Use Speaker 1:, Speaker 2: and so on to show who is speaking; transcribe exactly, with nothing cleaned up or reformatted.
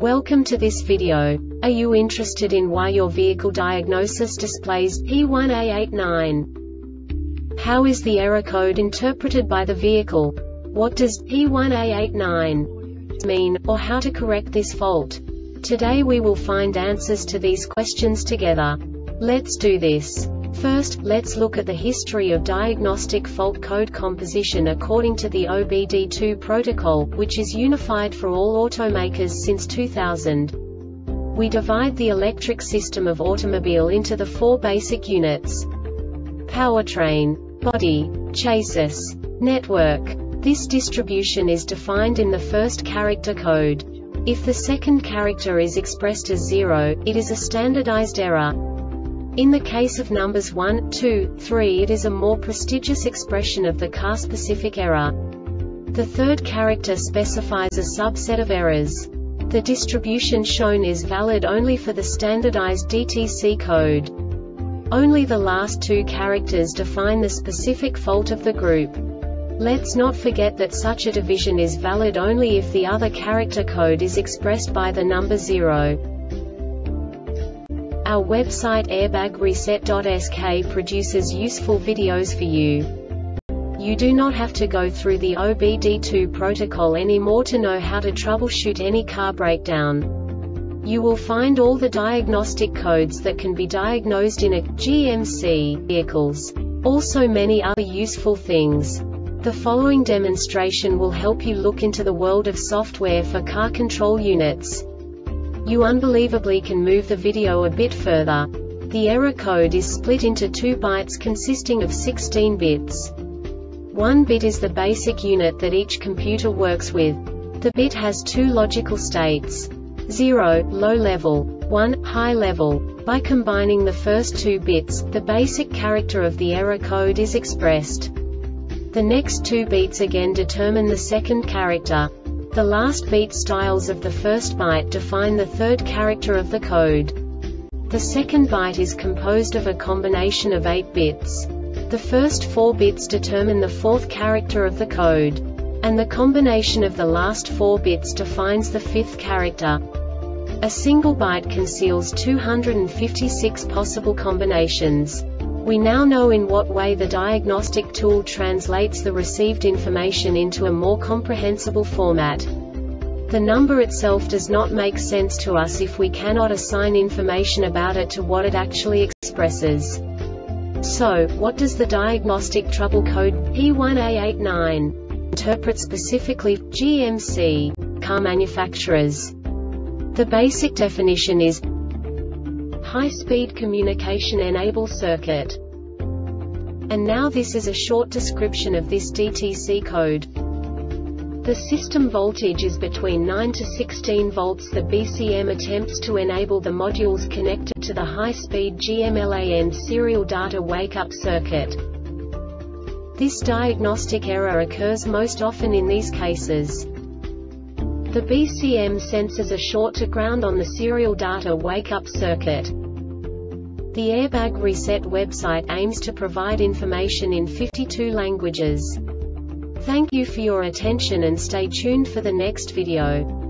Speaker 1: Welcome to this video. Are you interested in why your vehicle diagnosis displays P one A eight nine? How is the error code interpreted by the vehicle? What does P one A eight nine mean, or how to correct this fault? Today we will find answers to these questions together. Let's do this. First, let's look at the history of diagnostic fault code composition according to the O B D two protocol, which is unified for all automakers since two thousand. We divide the electric system of automobile into the four basic units: powertrain, body, chassis, network. This distribution is defined in the first character code. If the second character is expressed as zero, it is a standardized error. In the case of numbers one, two, three, it is a more prestigious expression of the car-specific error. The third character specifies a subset of errors. The distribution shown is valid only for the standardized D T C code. Only the last two characters define the specific fault of the group. Let's not forget that such a division is valid only if the other character code is expressed by the number zero. Our website airbag reset dot S K produces useful videos for you. You do not have to go through the O B D two protocol anymore to know how to troubleshoot any car breakdown. You will find all the diagnostic codes that can be diagnosed in a G M C vehicles. Also many other useful things. The following demonstration will help you look into the world of software for car control units. You unbelievably can move the video a bit further. The error code is split into two bytes consisting of sixteen bits. One bit is the basic unit that each computer works with. The bit has two logical states: zero, low level, one, high level. By combining the first two bits, the basic character of the error code is expressed. The next two bits again determine the second character. The last beat styles of the first byte define the third character of the code. The second byte is composed of a combination of eight bits. The first four bits determine the fourth character of the code. And the combination of the last four bits defines the fifth character. A single byte conceals two hundred fifty-six possible combinations. We now know in what way the diagnostic tool translates the received information into a more comprehensible format. The number itself does not make sense to us if we cannot assign information about it to what it actually expresses. So, what does the diagnostic trouble code P one A eight nine interpret specifically for G M C car manufacturers? The basic definition is high-speed communication enable circuit. And now this is a short description of this D T C code. The system voltage is between nine to sixteen volts. The B C M attempts to enable the modules connected to the high-speed G M LAN serial data wake-up circuit. This diagnostic error occurs most often in these cases. The B C M senses a short to ground on the serial data wake-up circuit. The Airbag Reset website aims to provide information in fifty-two languages. Thank you for your attention and stay tuned for the next video.